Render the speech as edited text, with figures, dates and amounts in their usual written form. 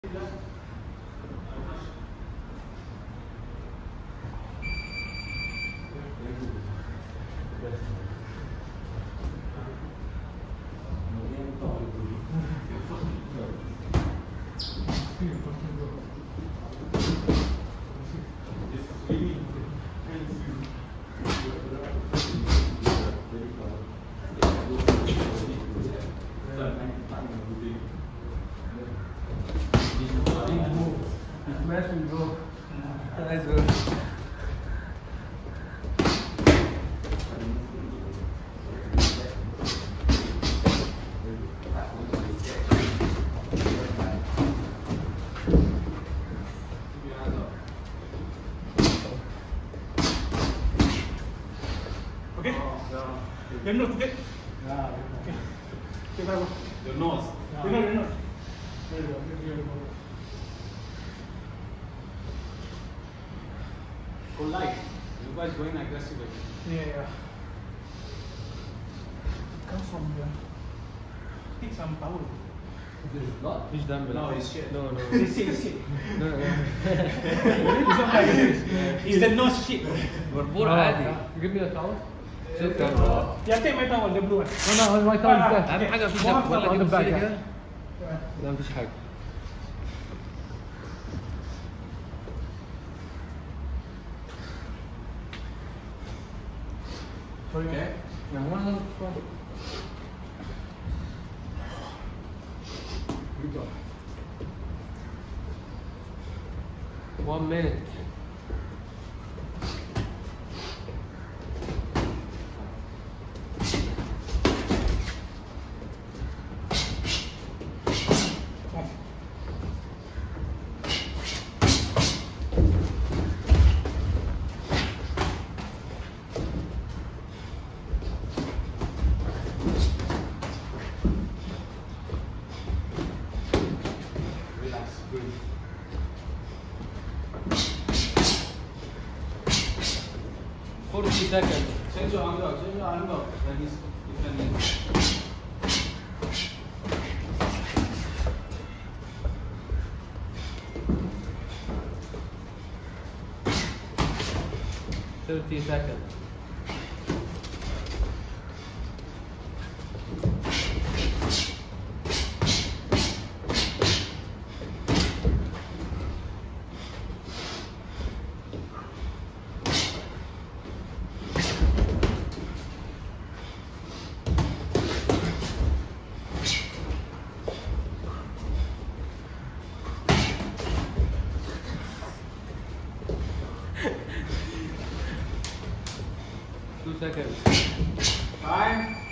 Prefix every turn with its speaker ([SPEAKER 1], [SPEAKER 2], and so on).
[SPEAKER 1] Okay? Your nose, okay?
[SPEAKER 2] Yeah.
[SPEAKER 1] Okay. Okay, bye.
[SPEAKER 3] Your nose.
[SPEAKER 1] Your nose, your nose.
[SPEAKER 3] Go light. You guys going aggressive.
[SPEAKER 1] Yeah. Comes from the. Take some power.
[SPEAKER 2] Which dumbbell?
[SPEAKER 3] No, it's shit.
[SPEAKER 2] No.
[SPEAKER 1] It's shit.
[SPEAKER 2] No.
[SPEAKER 1] It's not like this. It's the nose shit.
[SPEAKER 2] بربور عادي. Give me a towel. Sit down.
[SPEAKER 1] Yeah, take my towel, the blue one.
[SPEAKER 2] No, my towel is there.
[SPEAKER 1] أهم
[SPEAKER 2] حاجة في
[SPEAKER 1] Mohab,
[SPEAKER 2] ولا
[SPEAKER 1] on the
[SPEAKER 2] جبت
[SPEAKER 1] back,
[SPEAKER 2] سيرة؟ لا مفيش حاجة.
[SPEAKER 3] Okay.
[SPEAKER 2] Now 120. Good job. 1 minute.
[SPEAKER 3] Relax. Good.
[SPEAKER 2] Seconds.
[SPEAKER 3] Change your angle. That is different.
[SPEAKER 2] 30 seconds. Two seconds.
[SPEAKER 3] Time.